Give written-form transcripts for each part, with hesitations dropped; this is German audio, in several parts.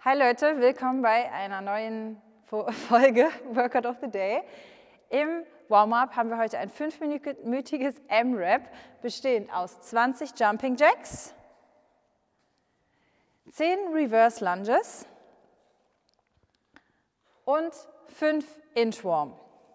Hi Leute, willkommen bei einer neuen Folge Workout of the Day. Im Warm-up haben wir heute ein 5-minütiges M-Rap, bestehend aus 20 Jumping Jacks, 10 Reverse Lunges und 5 Inchworm.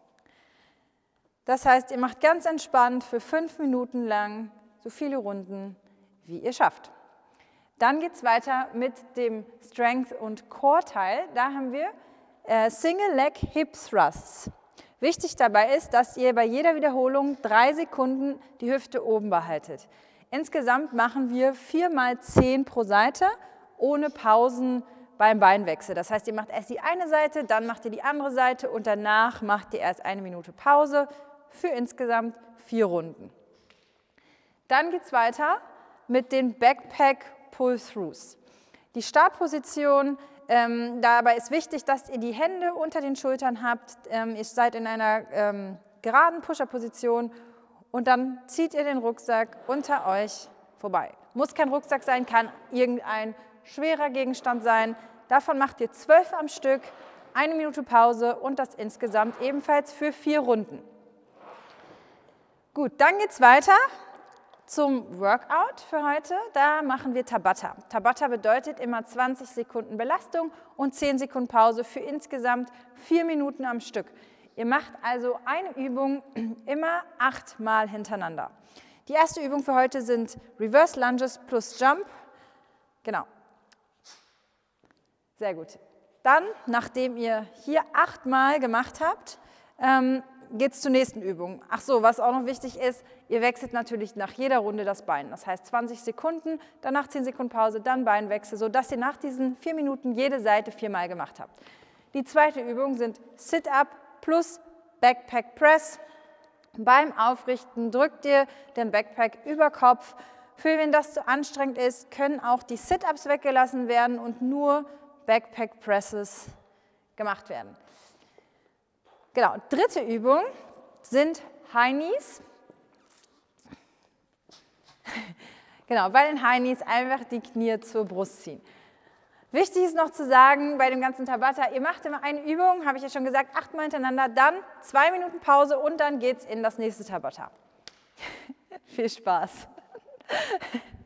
Das heißt, ihr macht ganz entspannt für 5 Minuten lang so viele Runden, wie ihr schafft. Dann geht es weiter mit dem Strength- und Core-Teil. Da haben wir Single Leg Hip Thrusts. Wichtig dabei ist, dass ihr bei jeder Wiederholung 3 Sekunden die Hüfte oben behaltet. Insgesamt machen wir 4 mal 10 pro Seite, ohne Pausen beim Beinwechsel. Das heißt, ihr macht erst die eine Seite, dann macht ihr die andere Seite und danach macht ihr erst 1 Minute Pause für insgesamt 4 Runden. Dann geht es weiter mit den Backpack Pull-Throughs. Die Startposition, dabei ist wichtig, dass ihr die Hände unter den Schultern habt. Ihr seid in einer geraden Pusher-Position und dann zieht ihr den Rucksack unter euch vorbei. Muss kein Rucksack sein, kann irgendein schwerer Gegenstand sein. Davon macht ihr 12 am Stück, 1 Minute Pause und das insgesamt ebenfalls für 4 Runden. Gut, dann geht es weiter zum Workout für heute. Da machen wir Tabata. Tabata bedeutet immer 20 Sekunden Belastung und 10 Sekunden Pause für insgesamt 4 Minuten am Stück. Ihr macht also eine Übung immer 8 Mal hintereinander. Die erste Übung für heute sind Reverse Lunges plus Jump. Genau. Sehr gut. Dann, nachdem ihr hier 8 Mal gemacht habt, geht es zur nächsten Übung. Ach so, was auch noch wichtig ist, ihr wechselt natürlich nach jeder Runde das Bein. Das heißt 20 Sekunden, danach 10 Sekunden Pause, dann Beinwechsel, sodass ihr nach diesen 4 Minuten jede Seite 4 Mal gemacht habt. Die zweite Übung sind Sit-Up plus Backpack Press. Beim Aufrichten drückt ihr den Backpack über Kopf. Für wen das zu anstrengend ist, können auch die Sit-Ups weggelassen werden und nur Backpack Presses gemacht werden. Genau, dritte Übung sind High Knees. Genau, bei den High Knees einfach die Knie zur Brust ziehen. Wichtig ist noch zu sagen, bei dem ganzen Tabata, ihr macht immer eine Übung, habe ich ja schon gesagt, 8 Mal hintereinander, dann 2 Minuten Pause und dann geht es in das nächste Tabata. Viel Spaß.